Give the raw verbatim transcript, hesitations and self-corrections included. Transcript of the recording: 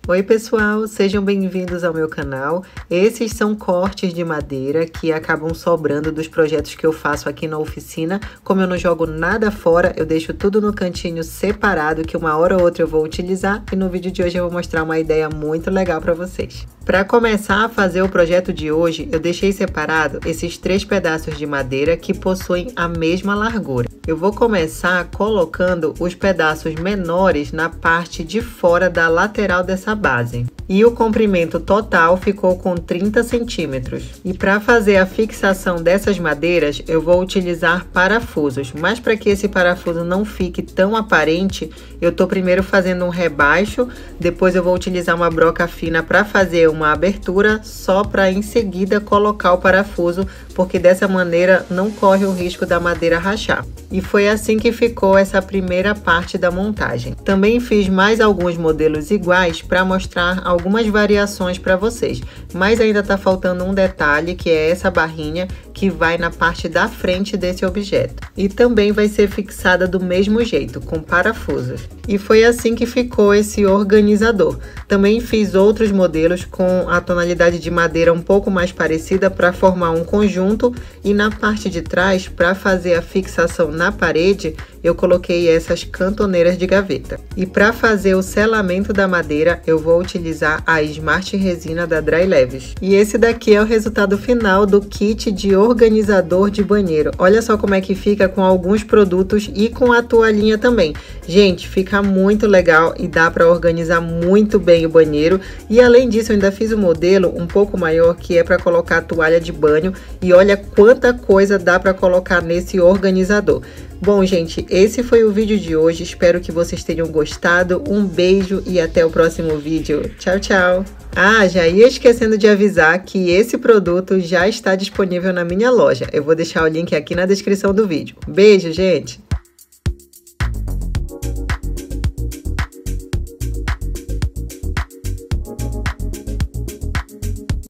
Oi pessoal, sejam bem-vindos ao meu canal. Esses são cortes de madeira que acabam sobrando dos projetos que eu faço aqui na oficina. Como eu não jogo nada fora, eu deixo tudo no cantinho separado que uma hora ou outra eu vou utilizar, e no vídeo de hoje eu vou mostrar uma ideia muito legal para vocês. Para começar a fazer o projeto de hoje, eu deixei separado esses três pedaços de madeira que possuem a mesma largura. Eu vou começar colocando os pedaços menores na parte de fora da lateral dessa base. E o comprimento total ficou com trinta centímetros. E para fazer a fixação dessas madeiras, eu vou utilizar parafusos. Mas para que esse parafuso não fique tão aparente, eu estou primeiro fazendo um rebaixo, depois eu vou utilizar uma broca fina para fazer uma abertura, só para em seguida colocar o parafuso, porque dessa maneira não corre o risco da madeira rachar. E foi assim que ficou essa primeira parte da montagem. Também fiz mais alguns modelos iguais para mostrar algumas variações para vocês, mas ainda está faltando um detalhe, que é essa barrinha que vai na parte da frente desse objeto. E também vai ser fixada do mesmo jeito, com parafusos. E foi assim que ficou esse organizador. Também fiz outros modelos com a tonalidade de madeira um pouco mais parecida para formar um conjunto, e na parte de trás, para fazer a fixação na parede, eu coloquei essas cantoneiras de gaveta. E para fazer o selamento da madeira, eu vou utilizar a Smart Resina da Dry Leves. E esse daqui é o resultado final do kit de organizador de banheiro. Olha só como é que fica com alguns produtos e com a toalhinha também. Gente, fica muito legal e dá para organizar muito bem o banheiro. E além disso, eu ainda fiz um modelo um pouco maior, que é para colocar a toalha de banho. E olha quanta coisa dá para colocar nesse organizador. Bom, gente, esse foi o vídeo de hoje. Espero que vocês tenham gostado. Um beijo e até o próximo vídeo. Tchau, tchau! Ah, já ia esquecendo de avisar que esse produto já está disponível na minha loja. Eu vou deixar o link aqui na descrição do vídeo. Beijo, gente!